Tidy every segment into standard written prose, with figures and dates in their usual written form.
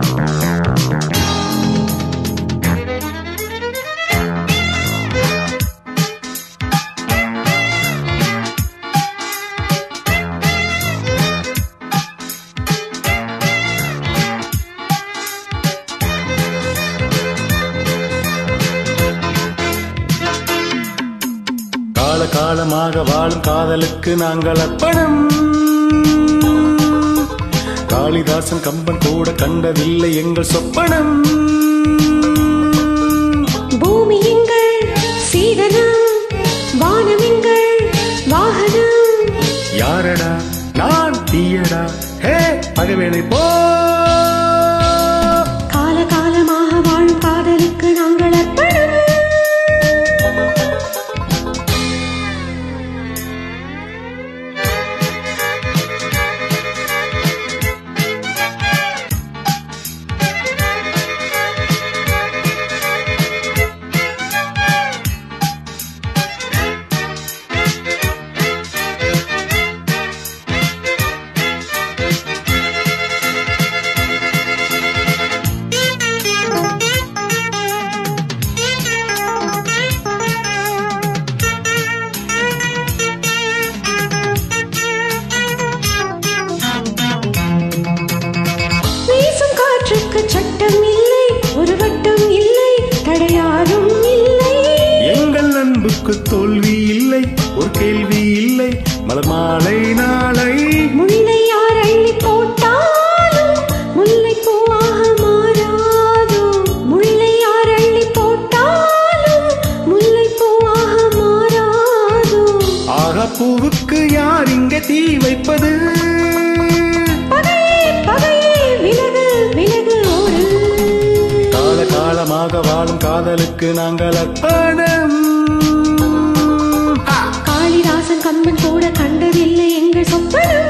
காலமாக வாழும் காதலுக்கு நாங்கள் அர்ப்பணம். காளிதாசன் கம்பன் கூட கண்டதில்லை எங்கள் சொப்பனம். பூமி எங்கள் சீதனம், வானம் எங்கள் வாகனம். யாரடா நான் தீயடா ஹே பகவேனை போ. காலகாலமாக வாழும் காதலுக்கு நாங்கள் அர்ப்பணம். சட்டம் இல்லை, ஒரு வட்டம் இல்லை, தடையாரும் இல்லை. எங்கள் அன்புக்கு தோல்வி இல்லை, ஒரு கேள்வி இல்லை, மலர் மாலை நாளை. முல்லை யார் அள்ளி போட்டாலும் முல்லை பூவாக மாறாதோ. முல்லை யார் அள்ளி போட்டாலும் முல்லை பூவாக மாறாதோ. ஆக பூவுக்கு யார் இங்கே தீ வைப்பது? காலமாக வாழும் காதலுக்கு நாங்கள் அர்ப்பணம். காளிதாசன் கம்பன் கூட கண்டதில்லை எங்கள் சொப்பனம்.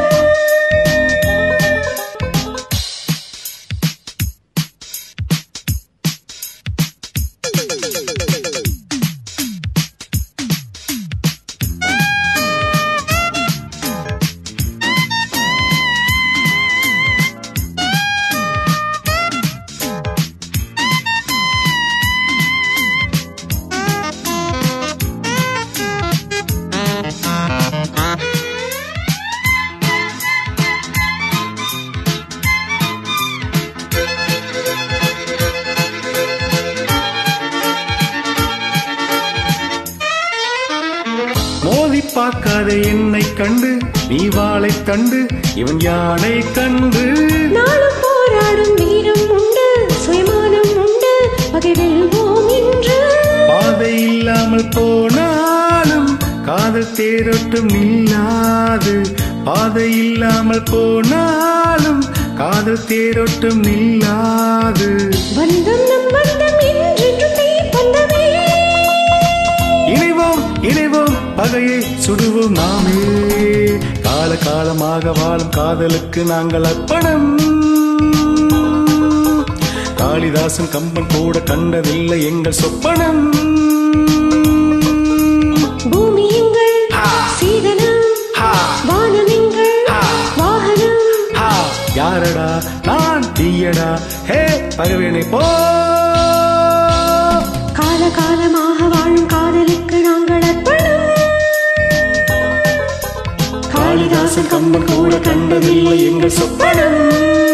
மோதி பார்க்காத என்னை கண்டு நீ வாளை தண்டு, இவன் யானை கண்டு. நாளும் போராடும் வீரம் உண்டு, சுயமானம் உண்டு, பகை வெல்வோம் என்று. பாதை இல்லாமல் போனாலும் காதல் தேரோட்டம் நில்லாது. பாதை இல்லாமல் போனாலும் காதல் தேரோட்டம் நில்லாது. பந்தம் நம் பந்தம் என்று பந்தமே. இணைவோம் பகையை சுடுவோம் நாமே. காலகாலமாக வாழும் காதலுக்கு நாங்கள் அர்ப்பணம். காளிதாசன் கம்பன் கூட கண்டதில்லை எங்கள் சொப்பனம். பூமி எங்கள் சீதனம், வானம் எங்கள் வாகனம். யாரடா நான் தீயடா ஹே பகவேனை போ. காலகாலமாக வாழும் காதலுக்கு நாங்கள் அர்ப்பணம். காளிதாசன் கம்பன் கூட கண்டதில்லை எங்கள் சொப்பனம்.